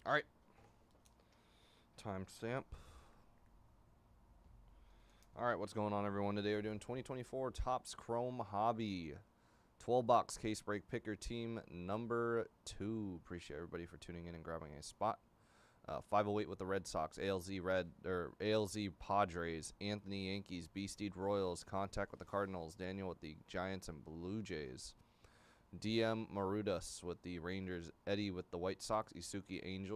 All right. Timestamp. All right, what's going on, everyone? Today we're doing 2024 Topps Chrome Hobby 12-box case break. Pick your team number 2. Appreciate everybody for tuning in and grabbing a spot. 508 with the Red Sox, ALZ Padres, Anthony Yankees, B-Steed Royals, Contact with the Cardinals, Daniel with the Giants and Blue Jays, DM Marudas with the Rangers, Eddie with the White Sox, Isuki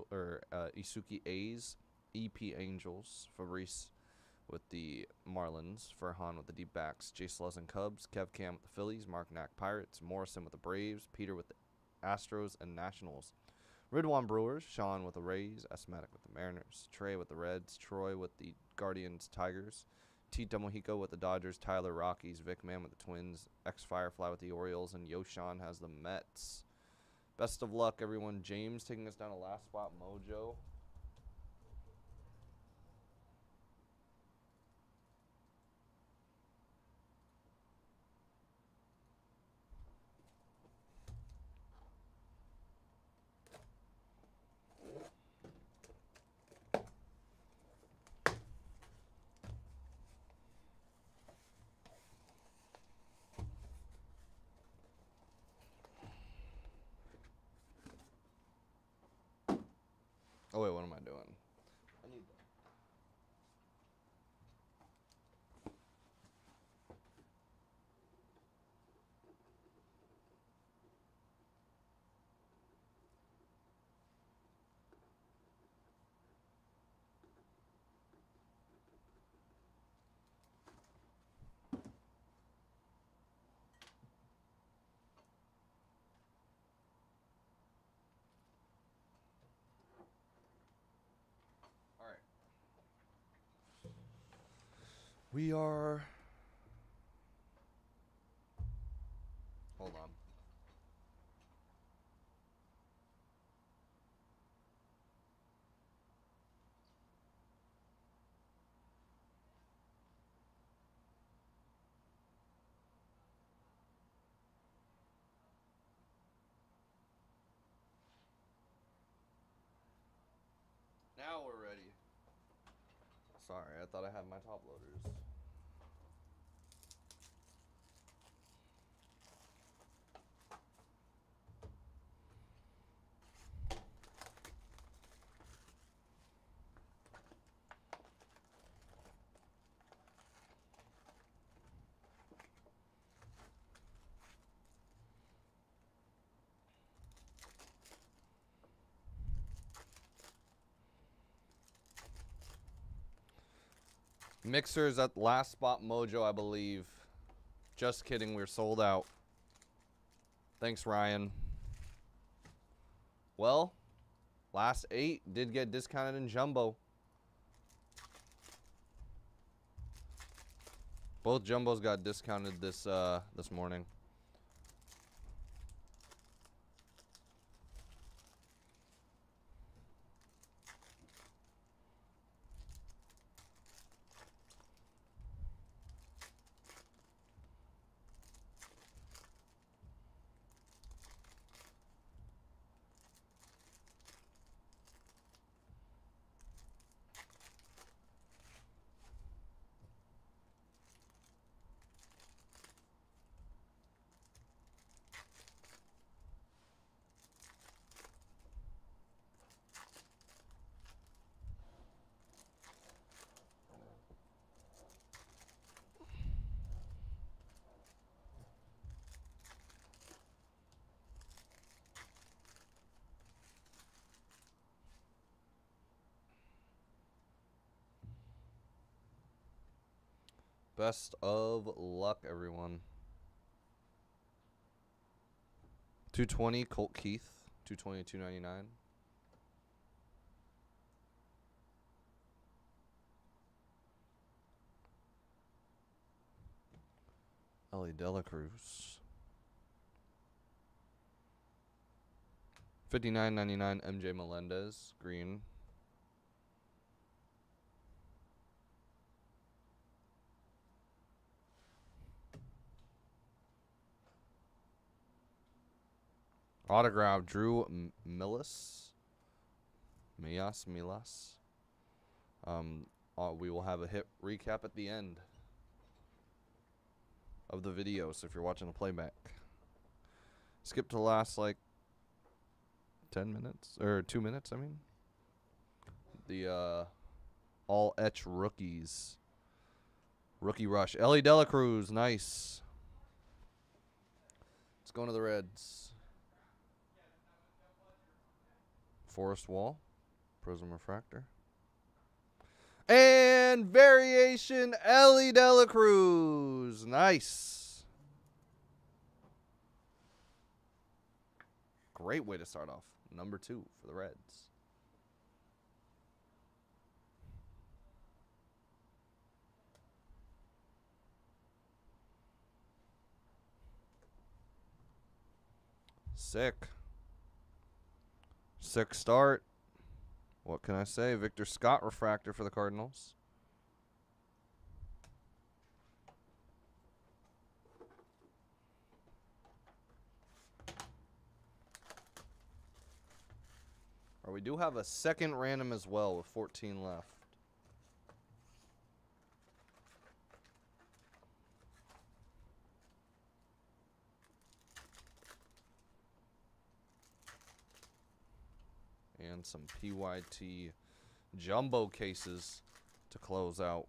A's, EP Angels, Fabrice with the Marlins, Furhan with the Deep Backs, Jay Sluzzin Cubs, Kev Cam with the Phillies, Mark Knack Pirates, Morrison with the Braves, Peter with the Astros and Nationals, Ridwan Brewers, Sean with the Rays, Asthmatic with the Mariners, Trey with the Reds, Troy with the Guardians Tigers, Tito Mojico with the Dodgers, Tyler Rockies, Vic Man with the Twins, X Firefly with the Orioles, and Yoshan has the Mets. Best of luck, everyone. James taking us down to last spot mojo. Oh, wait, what am I doing? I need that. All right. We are... Hold on. Now we're ready. Sorry, I thought I had my top loaders. Mixers at last spot mojo, I believe. Just kidding, we're sold out. Thanks, Ryan. Well, last 8 did get discounted in jumbo. Both jumbos got discounted this morning. Best of luck, everyone. 220 Colt Keith, 220 299. Ellie Dela Cruz. 59.99 MJ Melendez, green. Autograph Drew Millis. Milas. We will have a hit recap at the end of the video, so if you're watching the playback, skip to the last like 10 minutes or 2 minutes. I mean, the all etch rookies, rookie rush. Ellie Dela Cruz, nice. Let's go into the Reds. Forest Wall, Prism Refractor. And variation, Ellie Dela Cruz. Nice. Great way to start off. Number 2 for the Reds. Sick. Sick start. What can I say? Victor Scott refractor for the Cardinals. Or we do have a second random as well with 14 left. And some PYT jumbo cases to close out.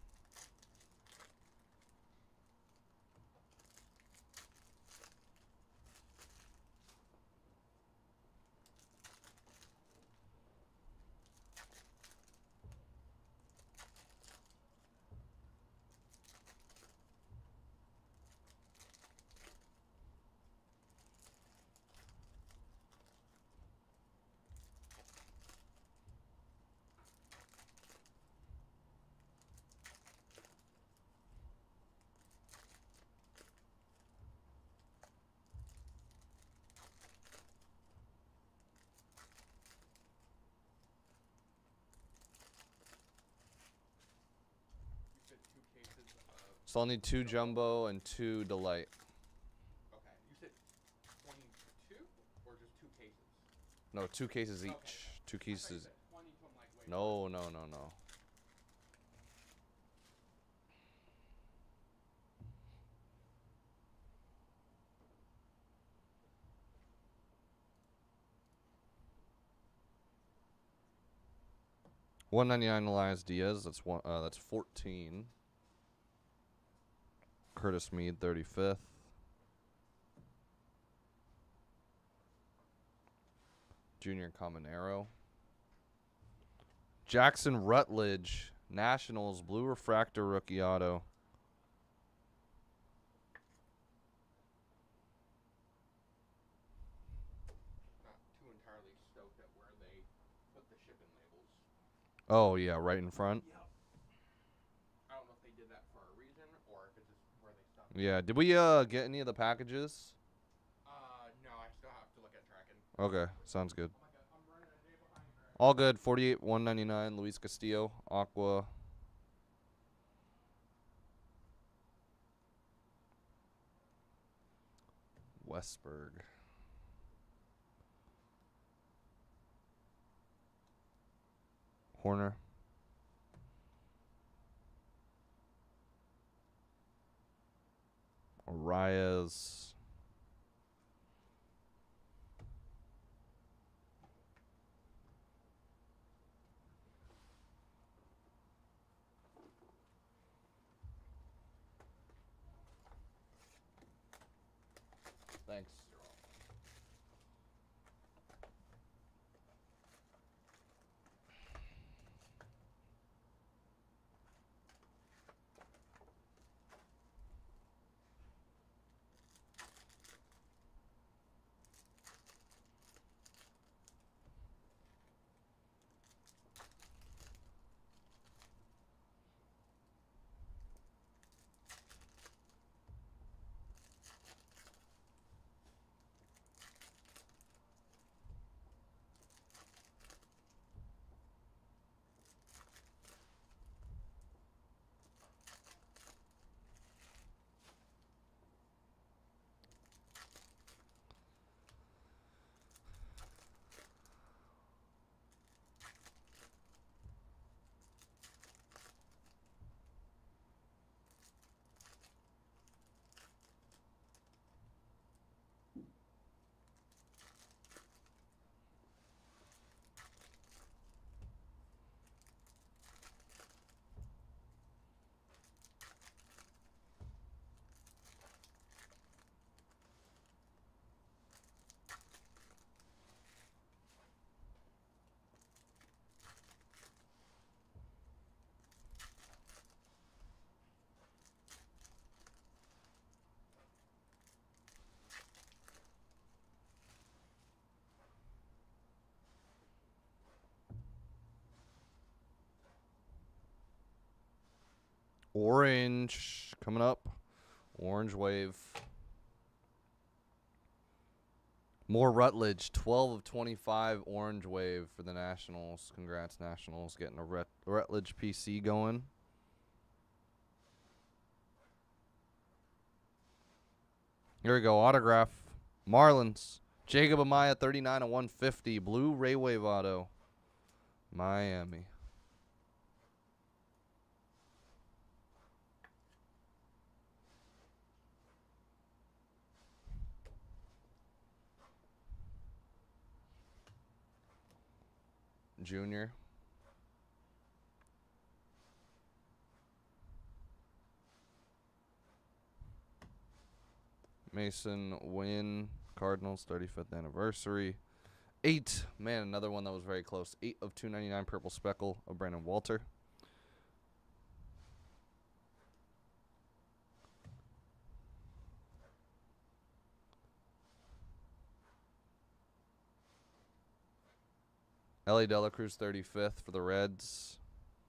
So I'll need 2 jumbo and 2 delight. Okay. You said 22 or just 2 cases? No, 2 cases each. Okay. 2 cases. 20, so I'm like, wait, No. 199 Elias Diaz. That's 14. Curtis Mead, 35th. Junior Caminero. Jackson Rutledge, Nationals, blue refractor rookie auto. not too entirely stoked at where they put the shipping labels. Oh, yeah, right in front. Yep. I don't know if they did that for a reason or if it's just where they stopped. Yeah, did we get any of the packages? No, I still have to look at tracking. Okay, sounds good. Oh my god, I'm running a day behind tracking. All good. 48, 199. Luis Castillo, Aqua. Westberg. Horner. Arias. Thanks. Orange coming up. Orange wave. More Rutledge. 12 of 25 orange wave for the Nationals. Congrats, Nationals. Getting a Rutledge PC going. Here we go. Autograph. Marlins. Jacob Amaya, 39 of 150. Blue Ray Wave auto. Miami. Junior. Mason Wynn. Cardinals, 35th anniversary. 8. Man, another one that was very close. 8 of 299 purple speckle of Brandon Walter. Ellie Dela Cruz, 35th for the Reds.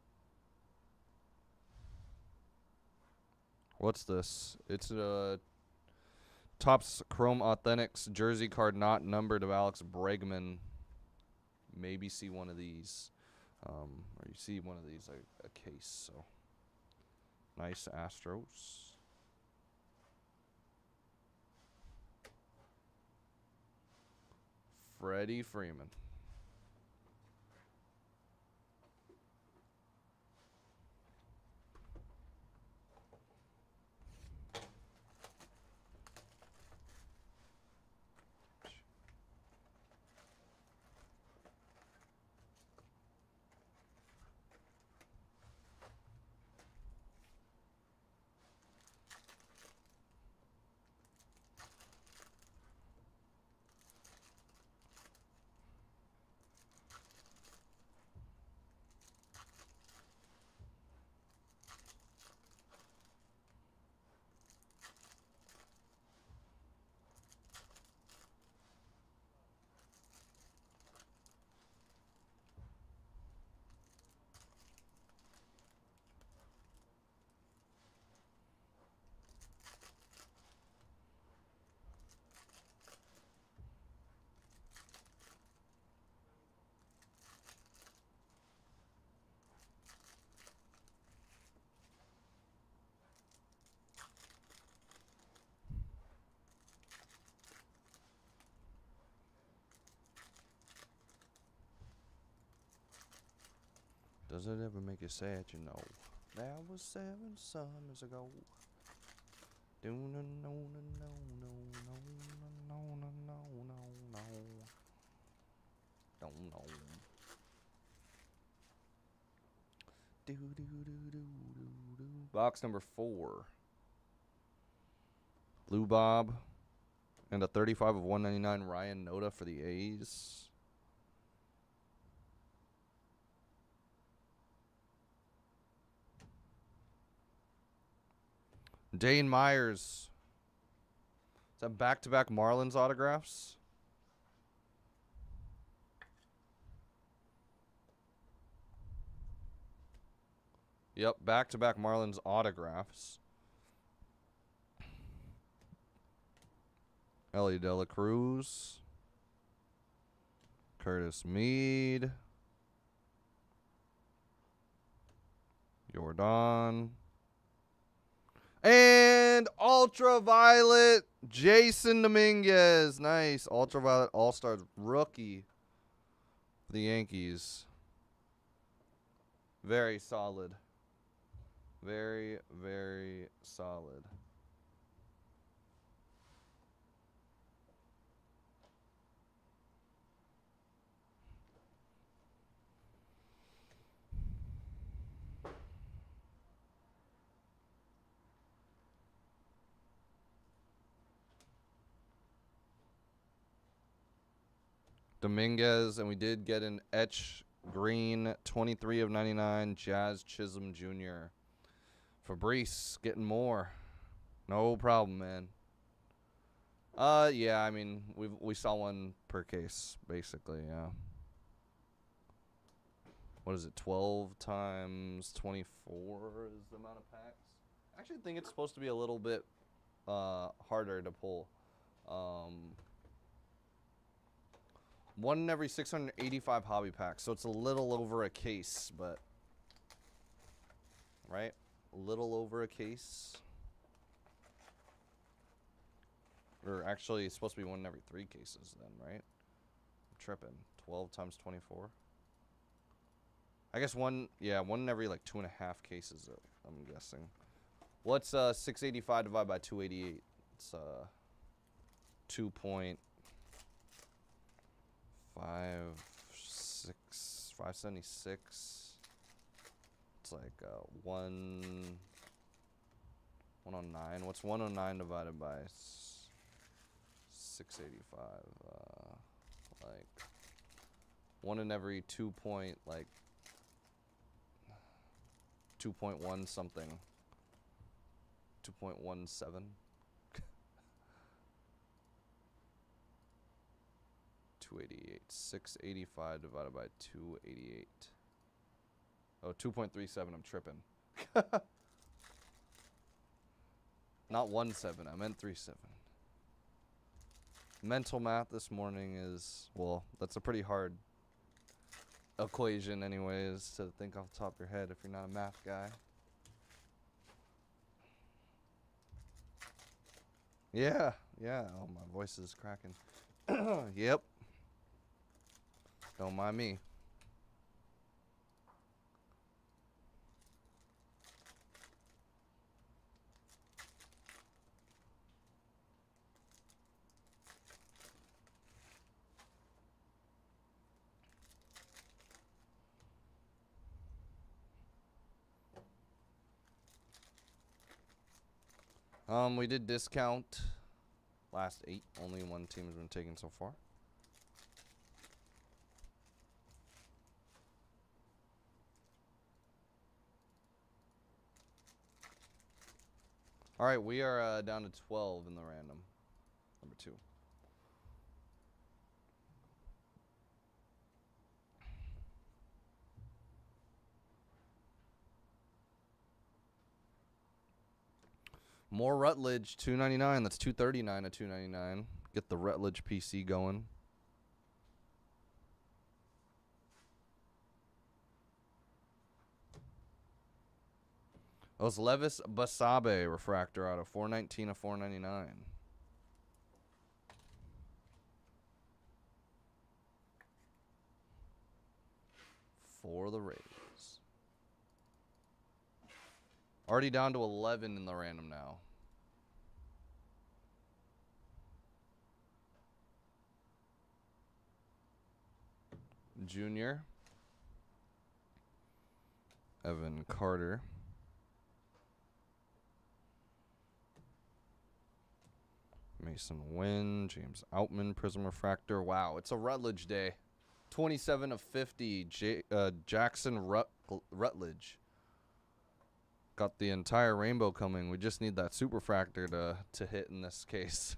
What's this? It's a Topps Chrome Authentics jersey card not numbered of Alex Bregman. Maybe see one of these. Or you see one of these, a case. So nice Astros. Freddie Freeman. Does it ever make you sad? You know, that was 7 summers ago. Do no no no no no no no no no no no. Don't know. Do do do do do do. Box number 4. Blue Bob and a 35 of 199 Ryan Noda for the A's. Dane Myers. Is that back-to-back Marlins autographs? Yep, back-to-back Marlins autographs. Ellie Dela Cruz. Curtis Mead. Jordan. And Ultraviolet Jason Dominguez. Nice. Ultraviolet All-Stars rookie for the Yankees. Very solid. Very, very solid. Dominguez, and we did get an Etch Green, 23 of 99, Jazz Chisholm Jr. Fabrice getting more. No problem, man. Yeah, I mean, we saw one per case, basically, yeah. what is it? 12 times 24 is the amount of packs. I actually think it's supposed to be a little bit harder to pull. One in every 685 hobby packs, so it's a little over a case, but right, a little over a case. Or actually, it's supposed to be one in every 3 cases then, right? I'm tripping. 12 times 24. I guess one in every like 2.5 cases, I'm guessing. What's 685 divided by 288? It's 576. It's like 109. What's 109 divided by 685? Like 1 in every 2.1 something. 2.17. 288. 685 divided by 288. Oh, 2.37. I'm tripping. Not 17. I meant 37. Mental math this morning is, well, that's a pretty hard equation anyways to think off the top of your head if you're not a math guy. Yeah. Oh, my voice is cracking. Yep. Don't mind me. We did discount last 8. Only one team has been taken so far. All right, we are down to 12 in the random. Number 2. More Rutledge, $2.99. That's $2.39 at $2.99. Get the Rutledge PC going. Oh, it's Levis Basabe refractor out of 419 of 499. For the Rays. Already down to 11 in the random now. Junior. Evan Carter. Mason Wynn. James Outman, Prism Refractor. Wow, it's a Rutledge day. 27 of 50. Jackson Rutledge. Got the entire rainbow coming. We just need that Superfractor to hit in this case.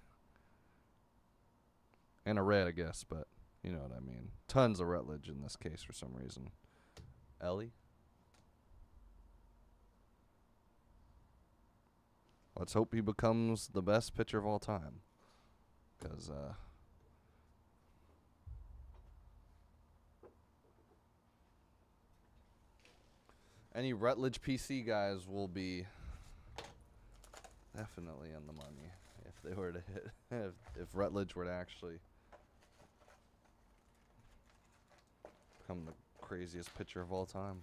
And a red, I guess, but you know what I mean. Tons of Rutledge in this case for some reason. Ellie? Let's hope he becomes the best pitcher of all time. Because, any Rutledge PC guys will be definitely on the money if they were to hit. if Rutledge were to actually become the craziest pitcher of all time.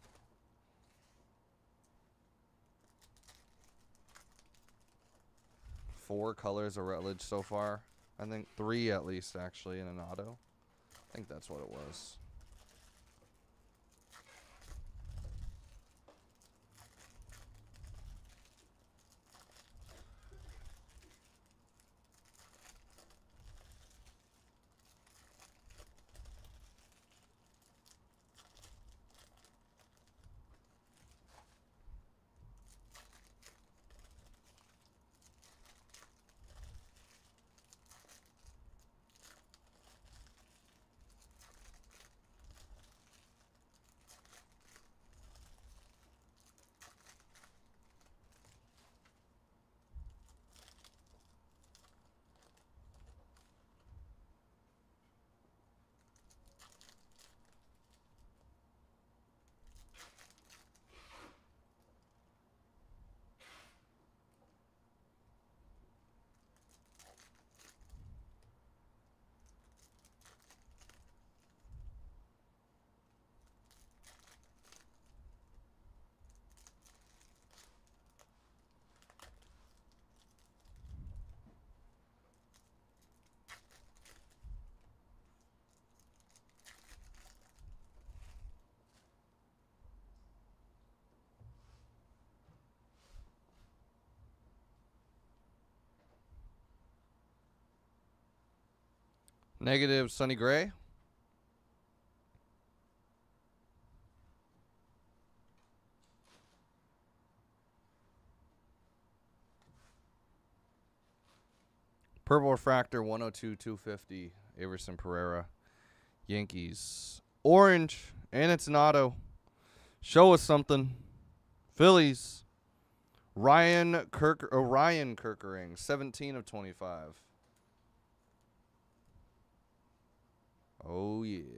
Four colors of Rutledge so far. I think 3 at least actually in an auto. I think that's what it was. Negative, Sonny Gray. Purple Refractor, 102/250. Everson Pereira. Yankees. Orange, and it's an auto. Show us something. Phillies. Ryan Kerkering, 17/25. Oh, yeah.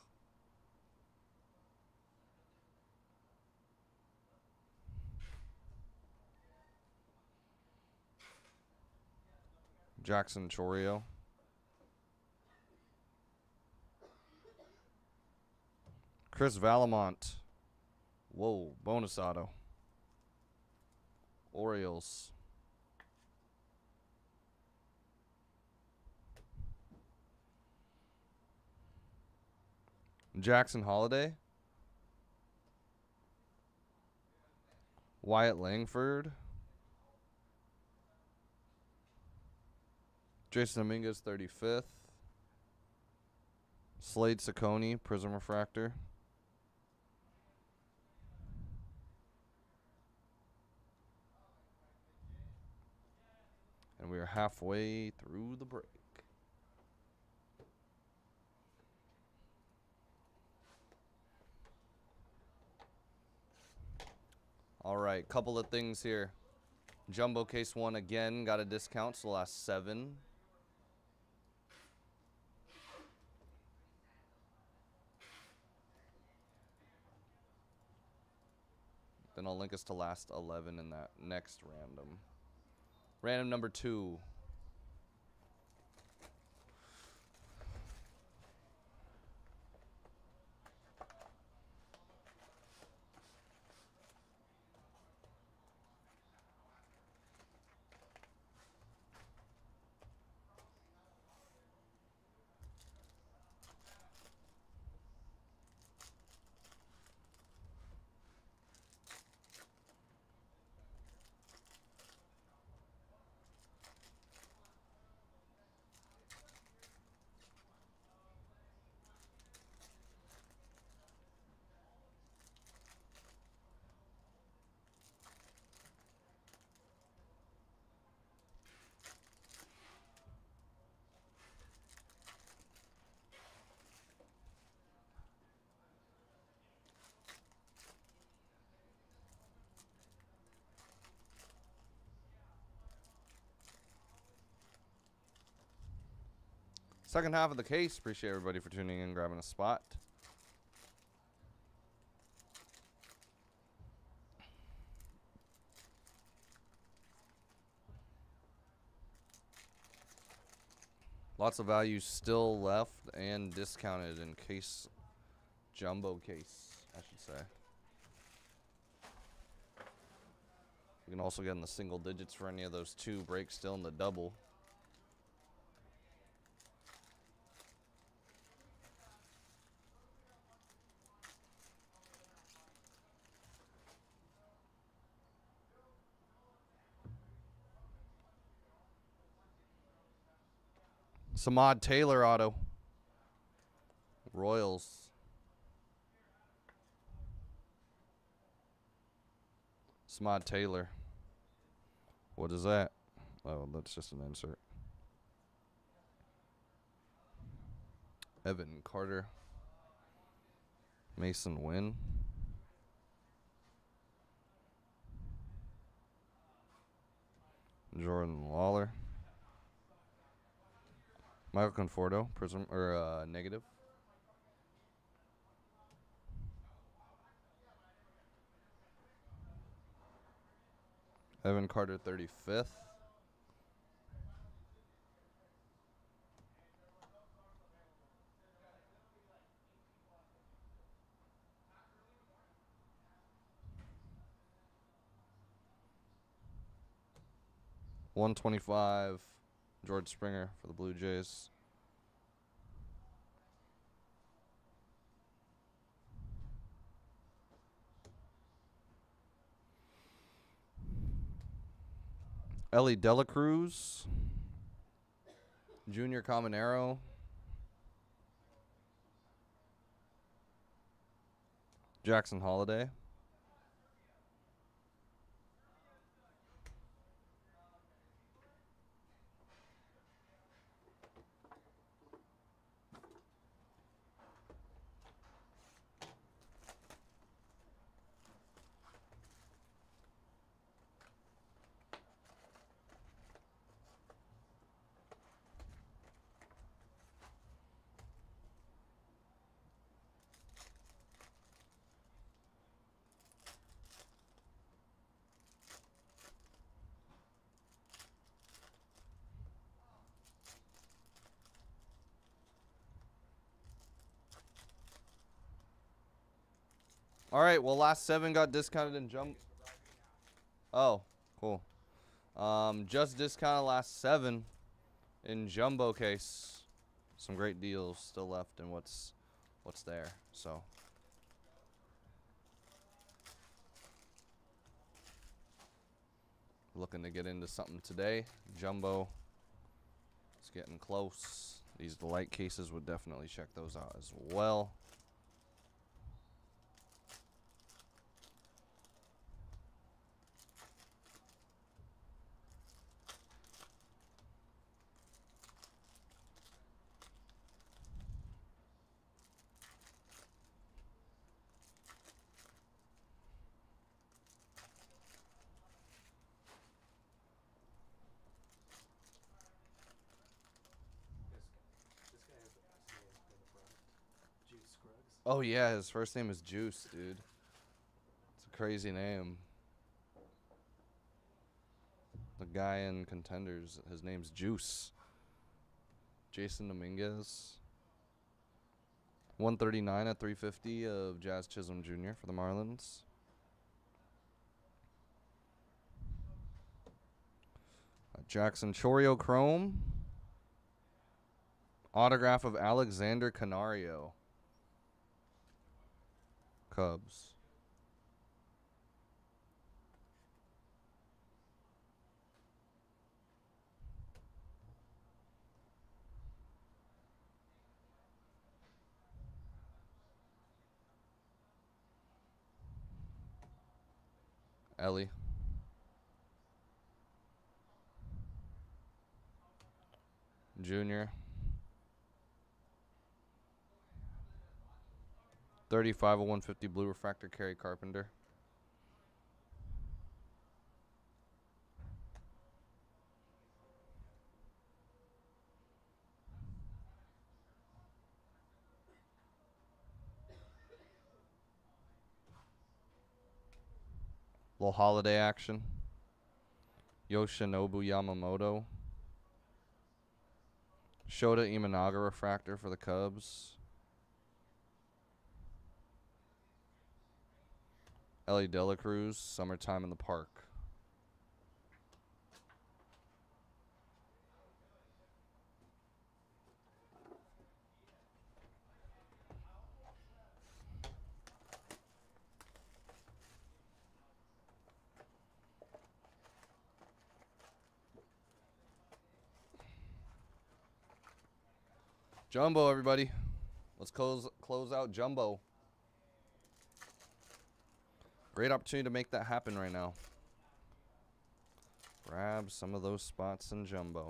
Jackson Chorio. Chris Valamont. Whoa, bonus auto. Orioles. Jackson Holiday. Wyatt Langford. Jason Dominguez, 35th. Slade Ciccone, Prism Refractor. And we are halfway through the break. All right, couple of things here. Jumbo case 1 again got a discount, so the last 7. Then I'll link us to last 11 in that next random. Random number 2. Second half of the case. Appreciate everybody for tuning in, grabbing a spot. Lots of value still left and discounted in case jumbo case, I should say. You can also get in the single digits for any of those 2 breaks still in the double. Samad Taylor auto. Royals. Samad Taylor. What is that? Oh, that's just an insert. Evan Carter. Mason Wynn. Jordan Lawler. Michael Conforto, prism or negative. Evan Carter, 35th. $125. George Springer for the Blue Jays. Ellie Dela Cruz. Junior Caminero. Jackson Holiday. All right, well, last 7 got discounted in jumbo. Oh, cool. Just discounted last 7 in jumbo case. Some great deals still left in what's there. So looking to get into something today. Jumbo is getting close. These light cases would definitely check those out as well. This guy has the best name for the front. Juice Scruggs. Oh yeah, his first name is Juice, dude. It's a crazy name. The guy in Contenders, his name's Juice. Jason Dominguez. 139 at 350 of Jazz Chisholm Jr. for the Marlins. Jackson Chourio Chrome. Autograph of Alexander Canario. Cubs. Ellie. Junior. 35 of 150 blue refractor, Kerry Carpenter. Little holiday action. Yoshinobu Yamamoto. Shota Imanaga refractor for the Cubs. Ellie De La Cruz, Summertime in the Park. Jumbo, everybody. Let's close out Jumbo. Great opportunity to make that happen right now. Grab some of those spots in Jumbo.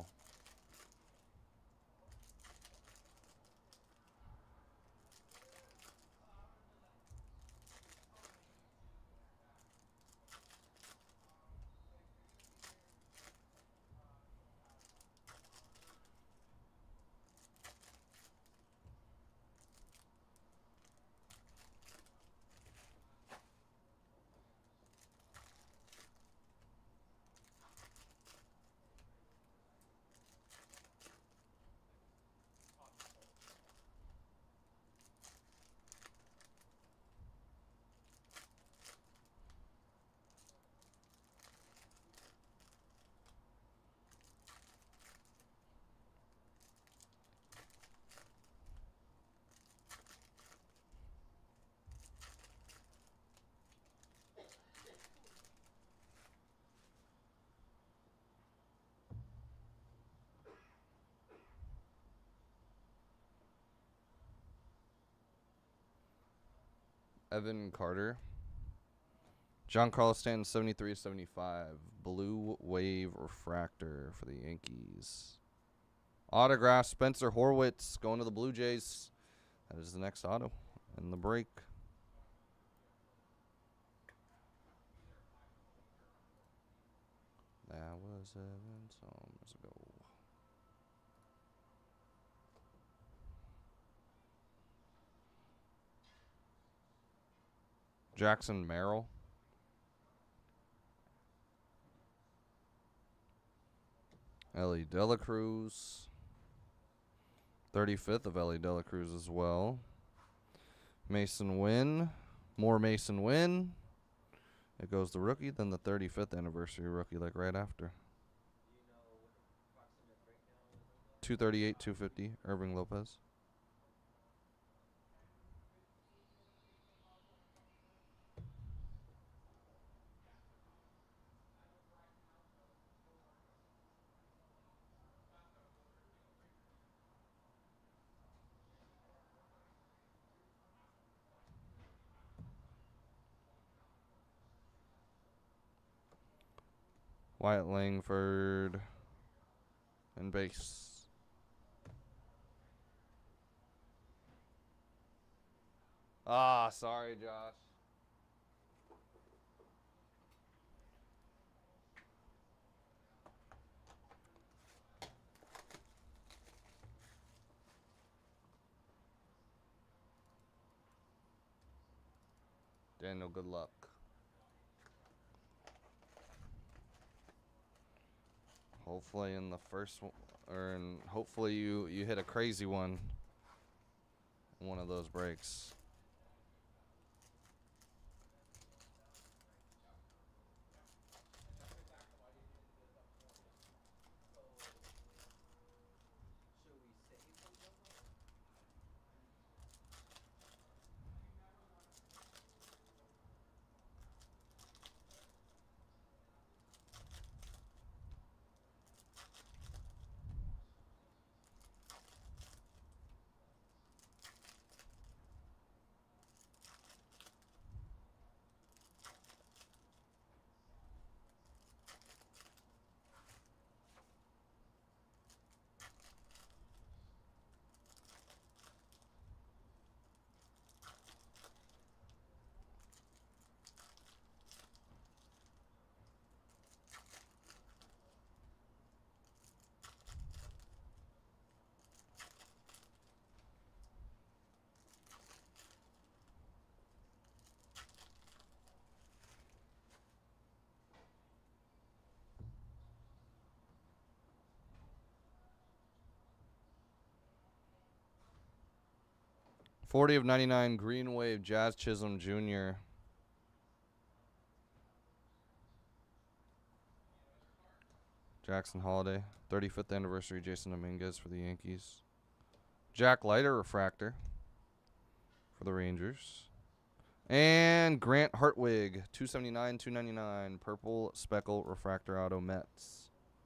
Evan Carter. Giancarlo Stanton, 73/75. Blue Wave Refractor for the Yankees. Autograph, Spencer Horwitz going to the Blue Jays. That is the next auto in the break. That was 7 summers ago. Jackson Merrill. Ellie Dela Cruz. 35th of Ellie Dela Cruz as well. Mason Wynn. More Mason Wynn. It goes the rookie, then the 35th anniversary rookie, like right after. 238, 250, Irving Lopez. Wyatt Langford and base. Ah, sorry, Josh. Daniel, good luck. Hopefully in the first one, hopefully you hit a crazy one in one of those breaks. /99 Green Wave Jazz Chisholm Jr. Jackson Holiday. 35th anniversary Jason Dominguez for the Yankees. Jack Leiter refractor for the Rangers. And Grant Hartwig. 279, 299. Purple speckle refractor auto Mets.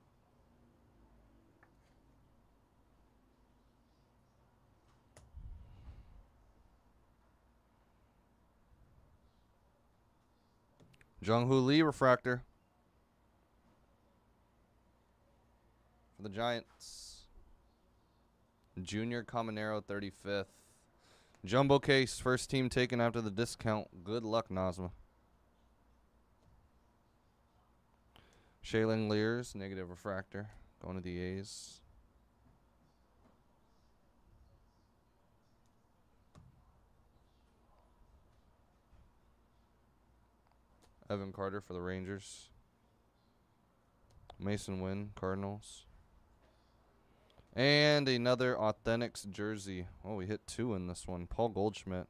Jung-Hoo Lee refractor for the Giants. Junior Caminero 35th. Jumbo case, first team taken after the discount. Good luck, Nazma. Shaylin Lears, negative refractor, going to the A's. Evan Carter for the Rangers. Mason Wynn, Cardinals. And another Authentics jersey. Oh, we hit 2 in this one. Paul Goldschmidt.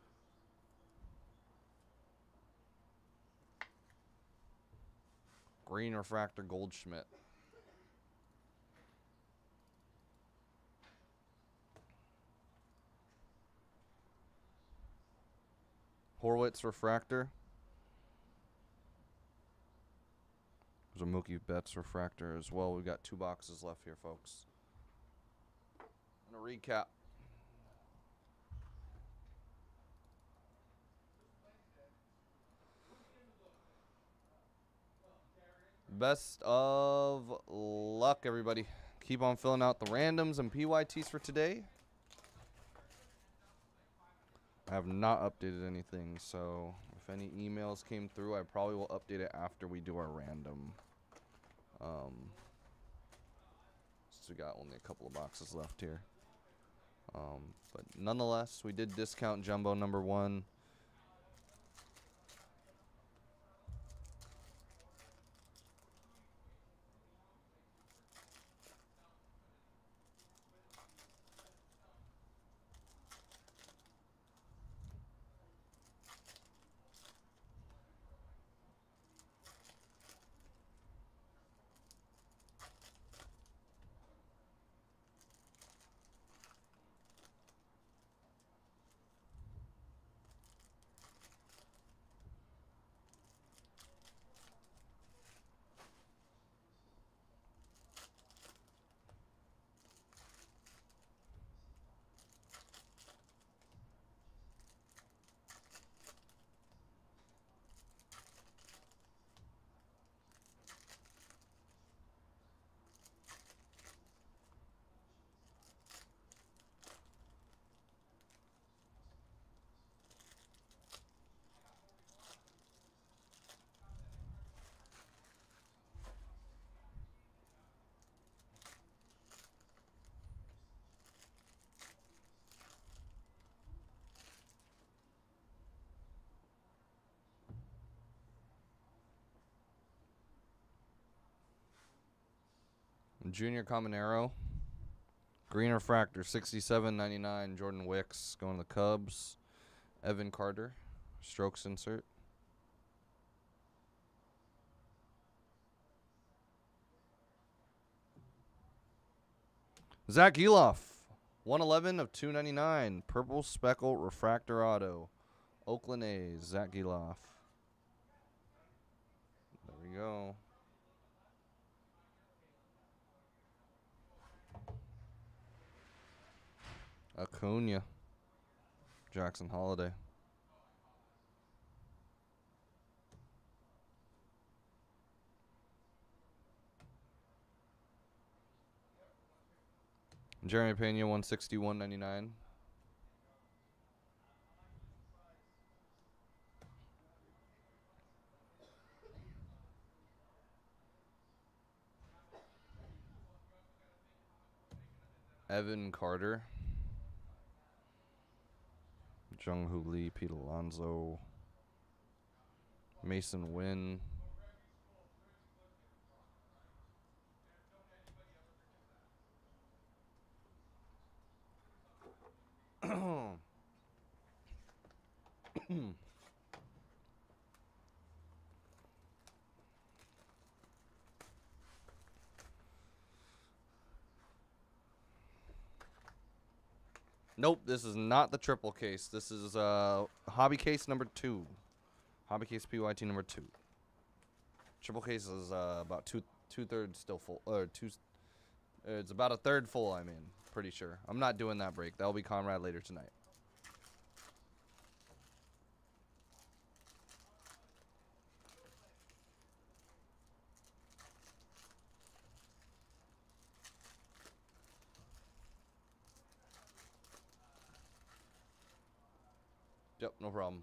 Green refractor Goldschmidt. Horwitz refractor. There's a Mookie Betts refractor as well. We've got 2 boxes left here, folks. And a recap. Best of luck, everybody. Keep on filling out the randoms and PYTs for today. I have not updated anything, so if any emails came through, I probably will update it after we do our random. So we got only a couple of boxes left here. But nonetheless, we did discount Jumbo number 1. Junior Cominero. Green Refractor, 67.99. Jordan Wicks going to the Cubs. Evan Carter, strokes insert. Zach Eloff, 111 of 299. Purple Speckle Refractor Auto. Oakland A's, Zach Eloff. There we go. Acuna. Jackson Holiday. Jeremy Pena, 161.99. Evan Carter. Jung-Hoo Lee, Pete Alonso. Mason Wynn. Nope, this is not the triple case. This is hobby case number 2. Hobby case PYT number 2. Triple case is about two-thirds still full. It's about a third full, I mean. Pretty sure. I'm not doing that break. That'll be Conrad later tonight. Yep, no problem.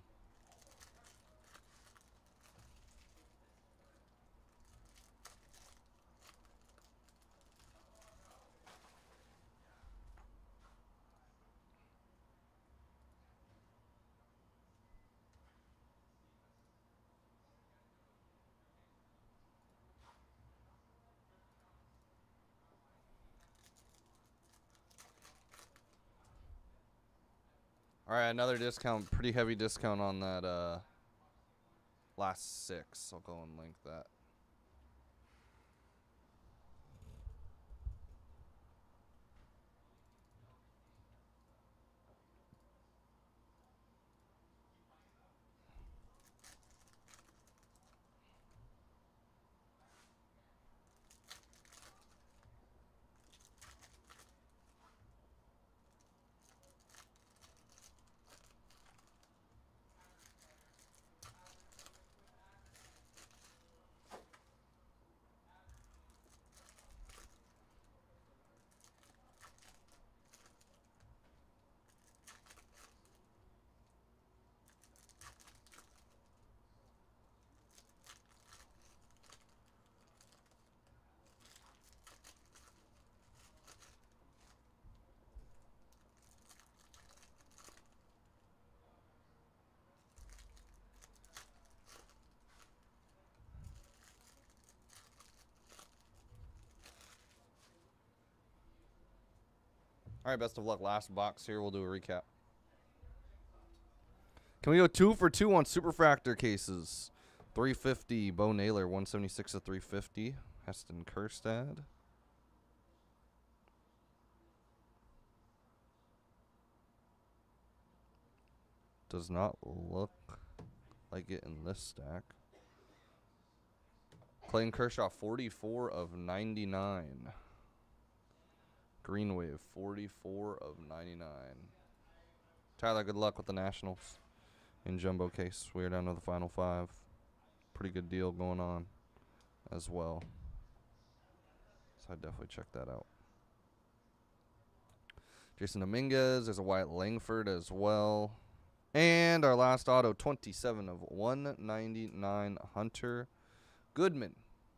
All right, another discount, pretty heavy discount on that last 6. I'll go and link that. All right, best of luck. Last box here. We'll do a recap. Can we go 2 for 2 on Superfractor cases? 350, Bo Naylor, 176 of 350. Heston Kjerstad. Does not look like it in this stack. Clayton Kershaw, 44 of 99. Green Wave, 44 of 99. Tyler, good luck with the Nationals in jumbo case. We are down to the final 5. Pretty good deal going on as well. So I'd definitely check that out. Jason Dominguez. There's a Wyatt Langford as well. And our last auto, 27 of 199, Hunter Goodman.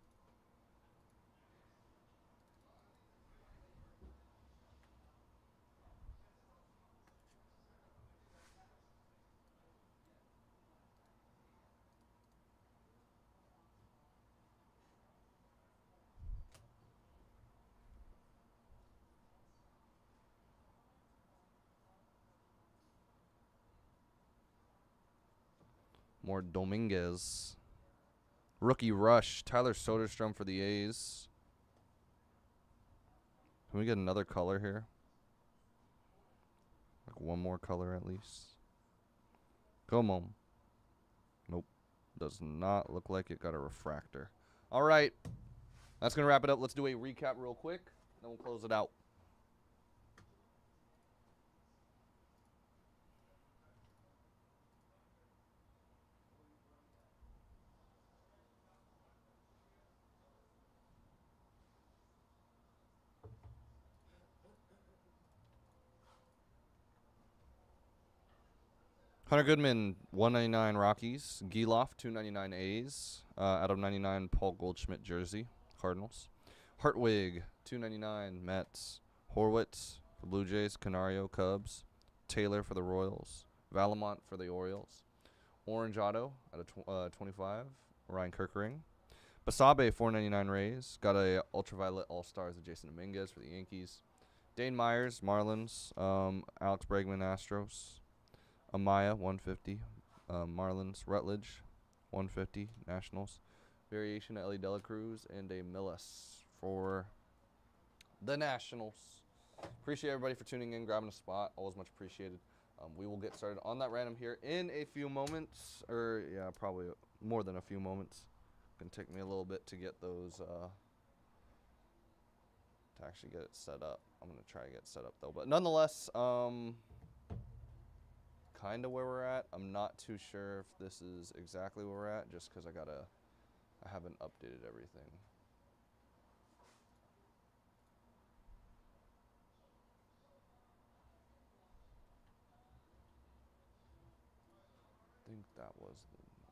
More Dominguez. Rookie Rush. Tyler Soderstrom for the A's. Can we get another color here? Like one more color at least. Come on. Nope. Does not look like it got a refractor. All right. That's going to wrap it up. Let's do a recap real quick. Then we'll close it out. Hunter Goodman, 199 Rockies. Geloff, 299 A's. Out of 99, Paul Goldschmidt jersey, Cardinals. Hartwig, 299 Mets. Horwitz for Blue Jays. Canario, Cubs. Taylor for the Royals. Valamont for the Orioles. Orange Auto out of 25, Ryan Kirkering. Basabe, 499 Rays. Got a Ultraviolet All-Stars of Jason Dominguez for the Yankees. Dane Myers, Marlins. Alex Bregman, Astros. Amaya, 150. Marlins. Rutledge, 150. Nationals. Variation Ellie Dela Cruz. And a Millis for the Nationals. Appreciate everybody for tuning in, grabbing a spot. Always much appreciated. We will get started on that random here in a few moments. Or, yeah, probably more than a few moments. Going to take me a little bit to get those, to actually get it set up. I'm going to try to get it set up, though. But nonetheless, kind of where we're at. I'm not too sure if this is exactly where we're at, just because I haven't updated everything. I think that was the